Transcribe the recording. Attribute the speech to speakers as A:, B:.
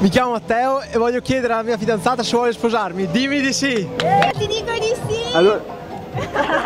A: Mi chiamo Matteo e voglio chiedere alla mia fidanzata se vuole sposarmi. Dimmi di sì.
B: Ti dico di sì.
A: Allora...